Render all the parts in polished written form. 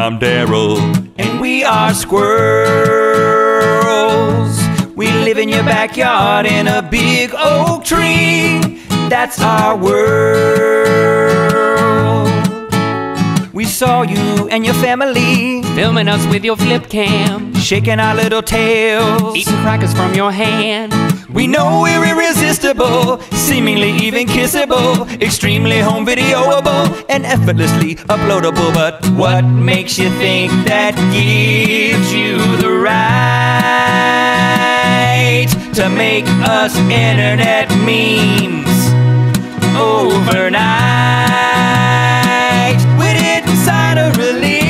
I'm Daryl, and we are squirrels. We live in your backyard in a big oak tree. That's our world. We saw you and your family filming us with your flip cam, shaking our little tails, eating crackers from your hand. We know we're irresistible, seemingly even kissable, extremely home videoable, and effortlessly uploadable. But what makes you think that gives you the right to make us internet memes overnight? We didn't sign a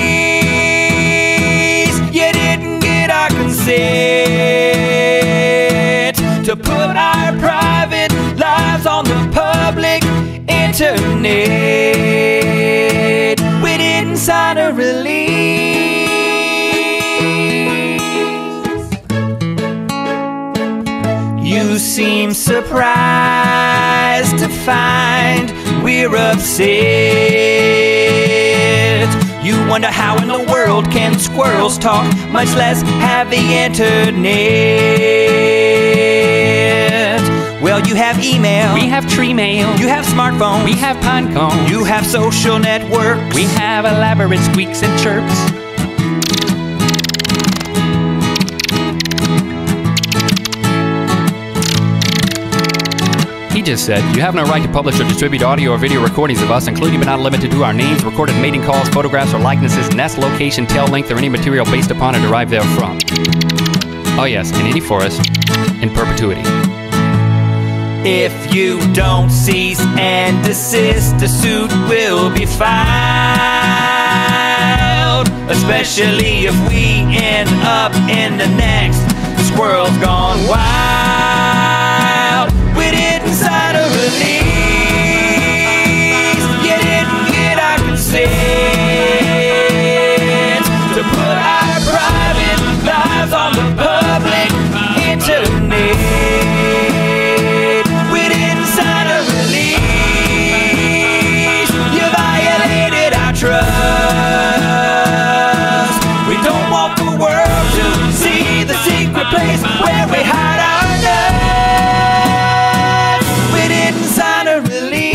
release, you didn't get our consent to put our private lives on the public internet. We didn't sign a release. You seem surprised to find we're upset. You wonder how in the world can squirrels talk, much less have the internet. Well, you have email, We have tree mail, you have smartphones, we have pine cones, you have social networks, we have elaborate squeaks and chirps. He just said, you have no right to publish or distribute audio or video recordings of us, including but not limited to our names, recorded mating calls, photographs or likenesses, nest location, tail length, or any material based upon or derived therefrom. Oh yes, in any forest, in perpetuity. If you don't cease and desist, the suit will be filed, especially if we end up in the next Squirrels Gone Wild. We didn't sign a release, you didn't get our consent to put our private lives on the public internet. We didn't sign a release, you violated our trust. We don't want the world to see the secret place where we hide our nuts. We didn't sign a release.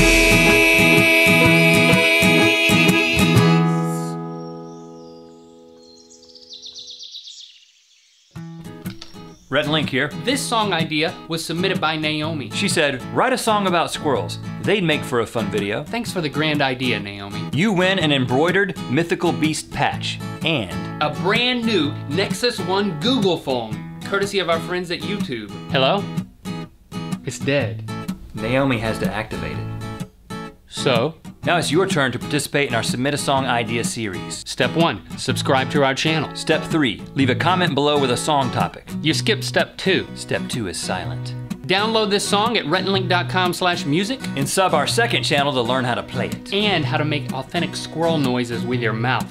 Rhett and Link here. This song idea was submitted by Naomi. She said, write a song about squirrels. They'd make for a fun video. Thanks for the grand idea, Naomi. You win an embroidered Mythical Beast patch and A brand new Nexus 1 Google phone, courtesy of our friends at YouTube. Hello? It's dead. Naomi has to activate it. So, Now it's your turn to participate in our Submit a Song Idea series. step 1, subscribe to our channel. Step 3, leave a comment below with a song topic. You skipped step 2. Step 2 is silent. Download this song at rhettandlink.com/music And sub our second channel to learn how to play it. and how to make authentic squirrel noises with your mouth.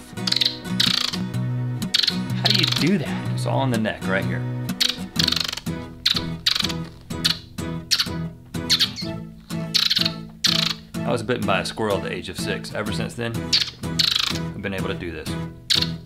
How do you do that? It's all on the neck right here. I was bitten by a squirrel at the age of 6. Ever since then, I've been able to do this.